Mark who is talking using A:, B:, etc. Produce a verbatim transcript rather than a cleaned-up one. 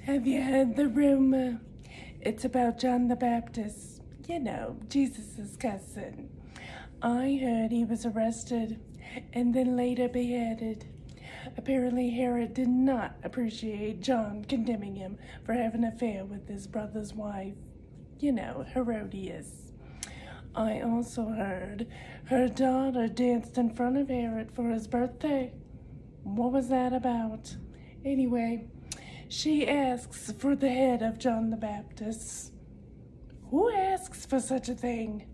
A: Have you heard the rumor? It's about John the Baptist, you know, Jesus' cousin. I heard he was arrested and then later beheaded. Apparently Herod did not appreciate John condemning him for having an affair with his brother's wife, you know, Herodias. I also heard her daughter danced in front of Herod for his birthday. What was that about? Anyway, she asks for the head of John the Baptist. Who asks for such a thing?